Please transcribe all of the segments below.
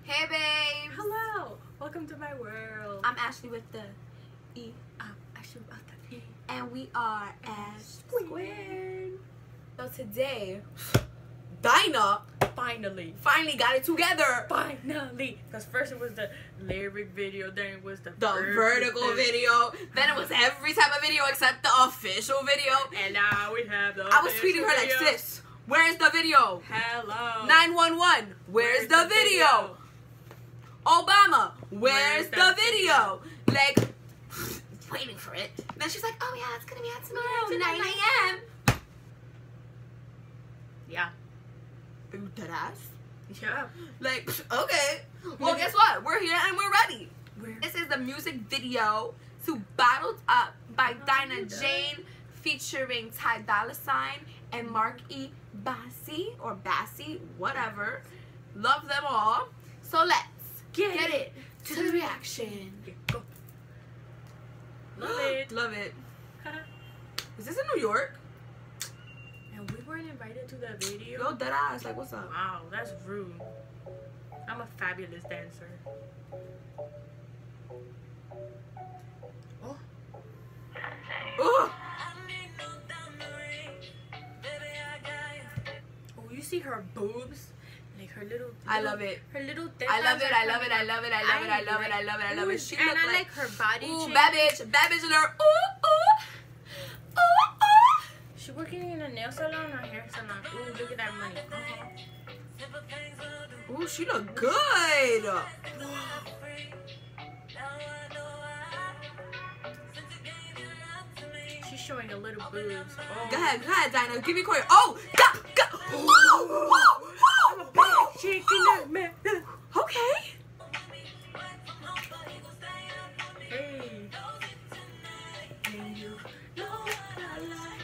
Hey babe. Hello. Welcome to my world. I'm Ashley with the E. Ashley with the E. And we are as squared. So today, Dinah Finally got it together. Finally. Because first it was the lyric video, then it was the vertical video. Then it was every type of video except the official video. And now we have the I was tweeting her video. like, sis, where's the video? Hello. 911, where's the video? Obama, where's the video? Like, waiting for it. Then she's like, oh yeah, it's gonna be out tomorrow, 9 a.m. Yeah. Dead ass? Yeah. Like, okay. Well, guess what? We're here and we're ready. Where? This is the music video to Bottled Up by Dinah Jane featuring Dolla Ign and Marc Bassy or Bassy, whatever. Love them all. So let's get it to the reaction. Go. Love it. Love it. Is this in New York? And we weren't invited to the video. Yo, dead ass. Like, what's up? Wow, that's rude. I'm a fabulous dancer. Oh. Ooh. Oh, you see her boobs? Like her little. I love it. Her little. I love it. I love it. I love it. I love it. I love it. I love it. I love it. She and look I like her body. Ooh, shape. bad bitch. Bad bitch in her. Ooh, ooh. Ooh, ooh. She working in a nail salon or hair salon. Ooh, look at that money. Ooh, she look good. She's showing a little boobs. Oh. Go ahead, Dinah. Give me a quarter. Oh, go, go. I'm a bad chicken that man. Okay. Hey. And you know what I like.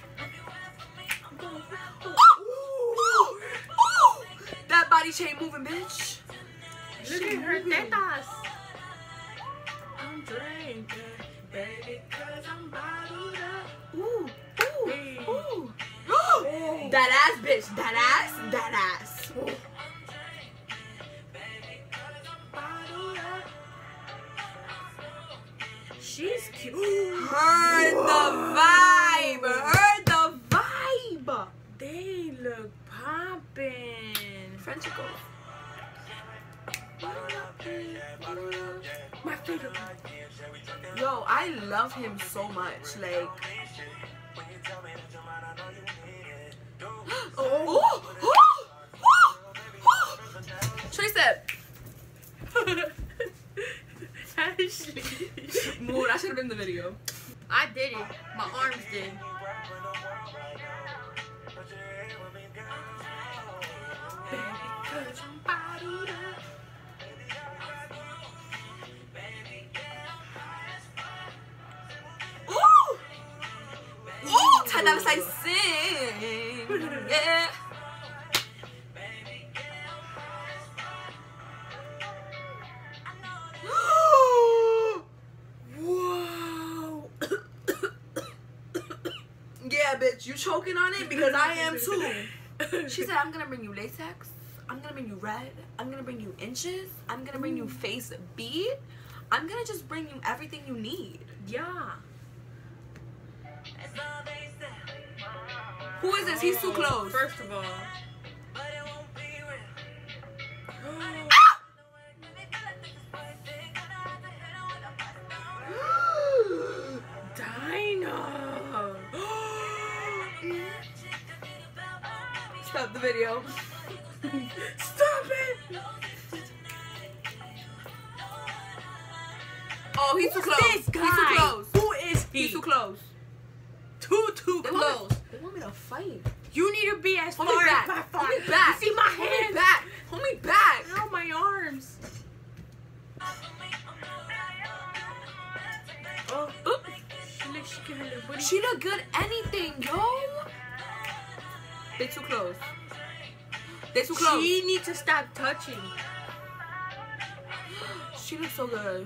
Ooh. That body chain moving, bitch. Look at her tetas. I'm drinking, baby, cause I'm bottled up. Ooh, ooh, Hey. ooh. That ass, bitch. That ass, that ass. Bottled up. She's cute. Heard the vibe. Heard the vibe. They look poppin'. French girl. My favorite. Yo, I love him so much. Like, Tricep. Ashley. Mood. I should have been in the video. I did it. My arms did. Ooh, Dolla Ign sing. Yeah. Whoa. Yeah, bitch, you choking on it because I am too. She said, I'm gonna bring you latex. I'm gonna bring you red. I'm gonna bring you inches. I'm gonna bring you face bead. I'm gonna just bring you everything you need. Yeah. Who is this? He's too close. First of all. Dinah. Stop the video. Stop it. Oh, he's too close. This guy. He's too close. Who is he? He's too close. Too close. They want me to fight. You need to be as Hold far me as back. my far. Hold me back. You see my Hold hands? me back. Hold me back. Ow, my arms. Oh, Oop. she can have a booty. She look good anything, yo. They too close. They too close. She needs to stop touching. She looks so good.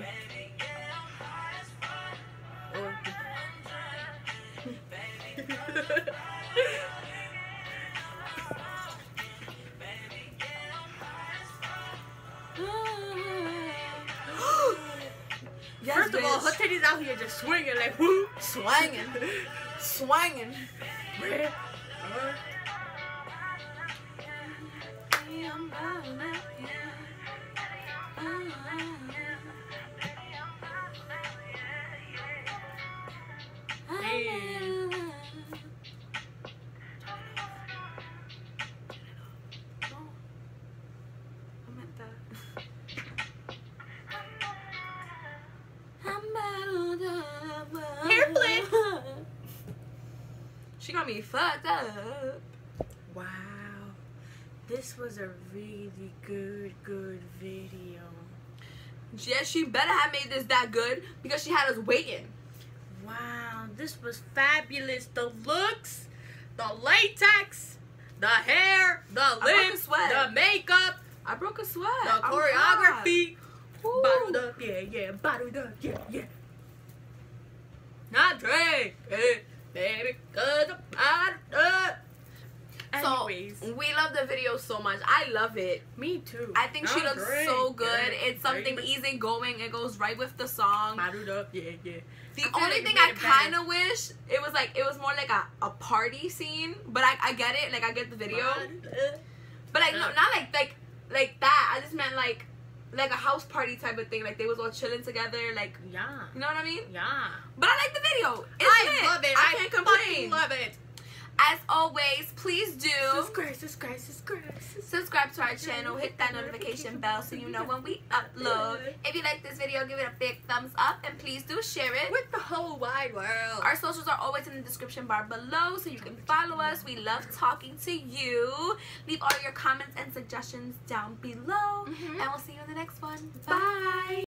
Yes, First of all, bitch. her titties out here just swinging like whoop. Swanging. Swanging. Hair flip. She got me fucked up. Wow. This was a really good video. Yeah, she better have made this that good because she had us waiting. Wow, this was fabulous. The looks, the latex, the hair, the broke a lips, sweat. the makeup, I broke a sweat. the I'm choreography. hot. Bottled up, yeah, bottled up, yeah. Not drink it, baby, cause I'm bottled up. Anyways, So, we love the video so much. I love it. me too. I think she looks so good. Yeah, It's something baby. easy going. It goes right with the song. Bottled up, yeah. The I feel only like thing you I made it kind better. of wish it was more like a party scene, but I get it. Like I get the video, Bottled up. but like no, not like that. I just meant like a house party type of thing. Like they was all chilling together. Like Yeah. you know what I mean? Yeah. But I like the video. It's I lit. love it. I can't complain. fucking love it. As always, please do Subscribe. subscribe to our channel, hit that notification bell so you know when we upload. If you like this video, give it a big thumbs up and please do share it. With the whole wide world. Our socials are always in the description bar below so you can follow us. We love talking to you. Leave all your comments and suggestions down below. And we'll see you in the next one. Bye.